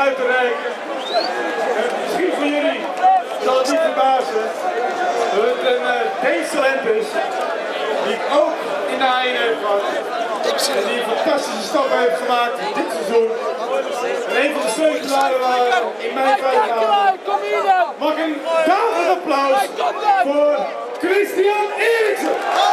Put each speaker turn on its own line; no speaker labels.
uit te reiken. Misschien voor jullie zal het niet verbazen dat het een Deens talent is, die ik ook in de Haien heb gehad. En die een fantastische stap heeft gemaakt dit seizoen. En een van de sleutelaren waren in mijn 5 maanden. Mag een daverend applaus voor Christian Eriksen.